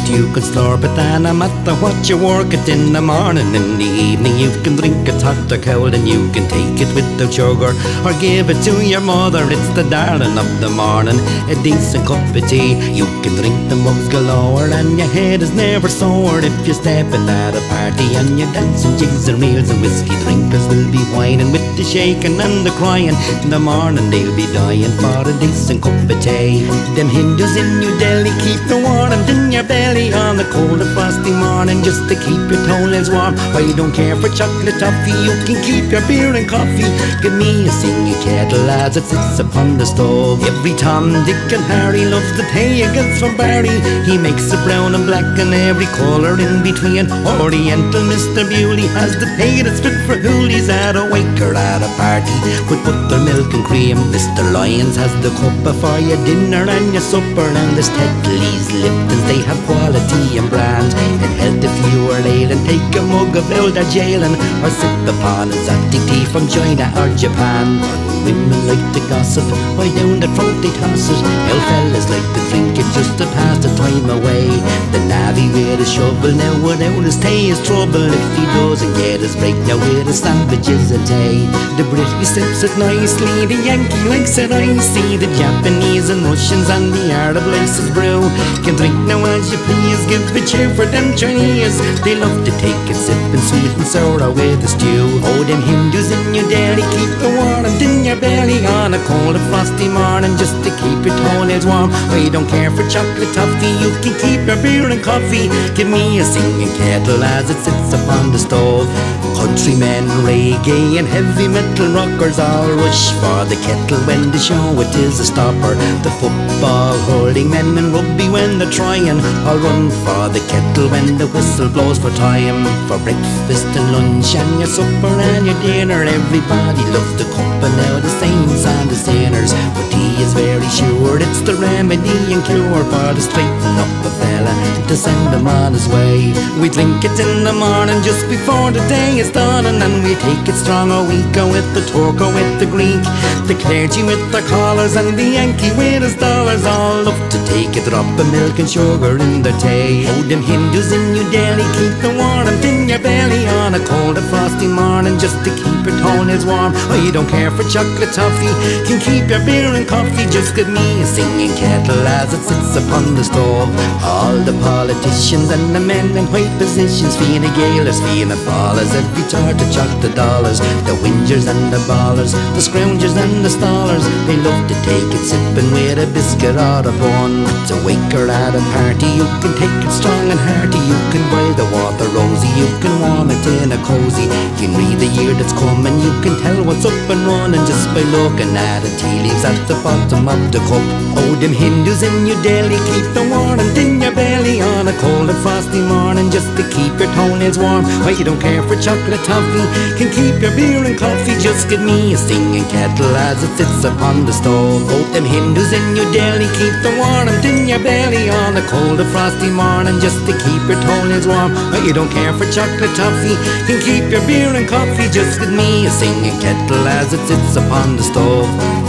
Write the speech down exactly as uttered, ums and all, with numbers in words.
it, you can slurp it, and no matter what you work it in the morning. In the evening you can drink it hot or cold, and you can take it without sugar or give it to your mother. It's the darling of the morning, a decent cup of tea. You can drink the mugs galore, and your head is never sore. If you're stepping at a party and you're dancing jigs and reels, and whiskey drinkers will be whining with the shaking and the crying. In the morning they'll be dying for a decent cup of tea. Them Hindus in New Delhi keep the warmth in your belly on the cold and frosty morning, just to keep your toenails warm. I don't care for chocolate toffee, you can keep your beer and coffee. Give me a singing kettle as it sits upon the stove. Every Tom, Dick and Harry loves the tea against from Barry. He makes it brown and black and every colour in between. Oriental Mister Bewley has the tea that's fit for hoolies at a wake or at a party with buttermilk and cream. Mister Lyons has the cuppa for your dinner and your supper, and there's Tetley's Liptons, they have quality and brand. And health if you are ailing, take a mug of Elder Jalen, or sip upon exotic tea from China or Japan. Women like to gossip, why down the throat they toss it. Hell fellas like to drink it just to pass the time away. The navvy with a shovel, now without his tea is trouble. If he doesn't get his break, now with a sandwich is a tea. The British sips it nicely, the Yankee likes it icy. The Japanese and Russians and the Arab likes his brew. Can drink now as you please, give a cheer for them Chinese. They love to take it sipping sweet and sour with the stew. Oh, them Hindus in New Delhi keep the warmth in your belly on a cold and frosty morning, just to keep your toenails warm. I don't care for chocolate toffee, you can keep your beer and coffee. Give me a singing kettle as it sits upon the stove. Countrymen, reggae and heavy metal rockers all rush for the kettle when the show it is a stopper. The football holding men and rugby when they're trying all run for the kettle when the whistle blows for time. For breakfast and lunch and your supper and your dinner, everybody loves the cup, and now the saints and the sinners. But tea is very sure, it's the remedy and cure for the straighten up a fella to send him on his way. We drink it in the morning just before the day is done, and then we take it strong or weaker with the Turk or with the Greek. The clergy with their collars and the Yankee with his dollars all love to take a drop of milk and sugar in their tea. Oh, them Hindus in New Delhi keep the warmth in your belly on a cold and frosty morning, just to keep your toenails warm. Oh, you don't care for chocolate toffee, can keep your beer and coffee. Just give me a singing kettle as it sits upon the stove. All the politicians and the men in white positions, Fianna Gaelers, Fianna Fallers, every tart to chuck the dollars. The whingers and the ballers, the scroungers and the stallers, they love to take it sipping with a biscuit or a bun. It's a waker at a party, you can take it strong and hearty. You can boil the water rosy, you can warm it in a cozy. You can read the year that's coming, you can tell what's up and running just by looking at the tea leaves at the bottom of the cup. Oh, them Hindus in New Delhi keep the warmth in your belly on a cold and frosty morning, just to keep your toenails warm. Why, you don't care for chocolate toffee, can keep your beer and coffee. Just give me a singing kettle as it sits upon the stove. Oh, them Hindus in New Delhi keep the warmth in your belly on a cold and frosty morning, just to keep your toenails warm. Why, you don't care for chocolate toffee, can keep your beer and coffee. Just give me a singing kettle as it sits upon the stove.